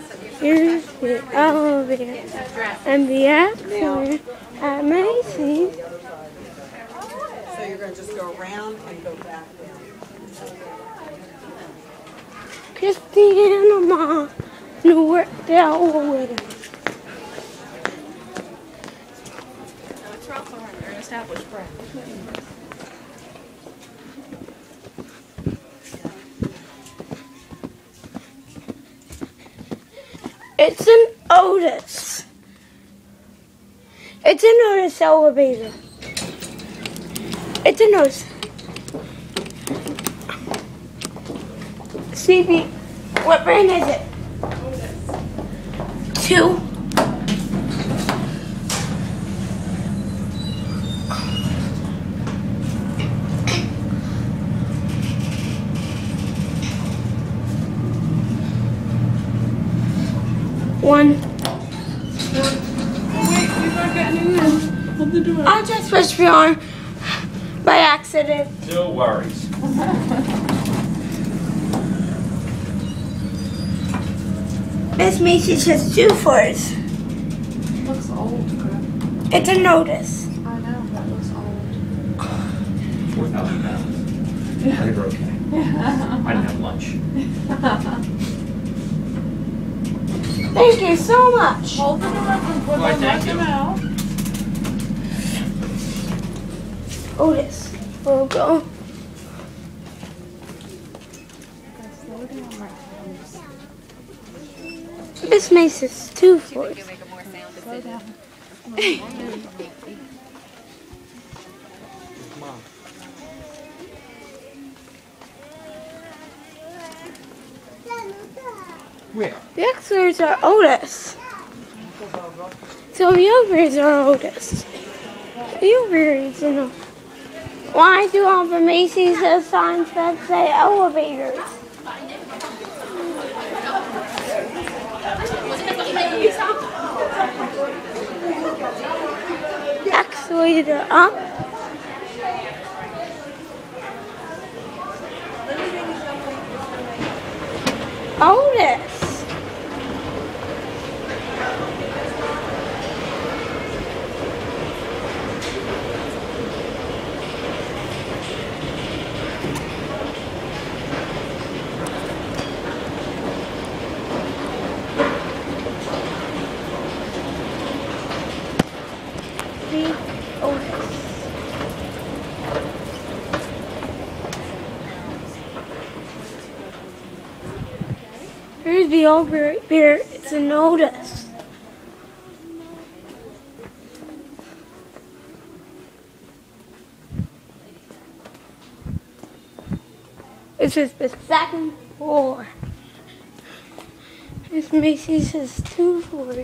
Here's the elevator and the accident at Macy's. So you're going to just go around and go back down. Christiana Mom knew where the elevator. It's rough on her, an established brand. It's an Otis. It's an Otis elevator. It's an Otis. CB, what brand is it? Otis. 2. One. Wait, we've not gotten in there. Hold the door. I just pushed my arm by accident. No worries. This Macy's has 2 floors. Looks old. It's a Otis. I know, that looks old. 4,000 pounds. I think we're okay. I didn't have lunch. Thank you so much. Hold the door open, put Why, them thank let you. them out. Otis logo. Slow down, right? This Macy's 2 floors. Slow down. Where? The extras are Otis. So the overs are Otis. The overs, you know. Why do all the Macy's have signs that say elevators? Escalator up. Otis. The Otis. Here's the elevator. It's a Otis. This is the 2nd floor. This Macy's has 2 floors.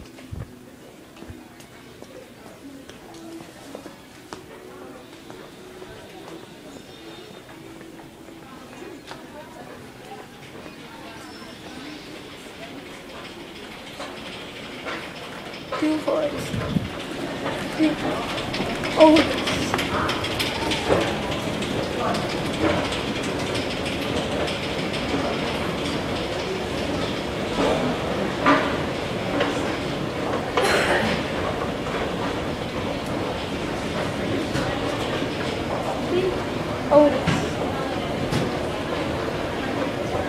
Two floors. Otis. Otis.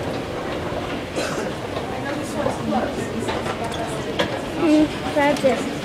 That's it.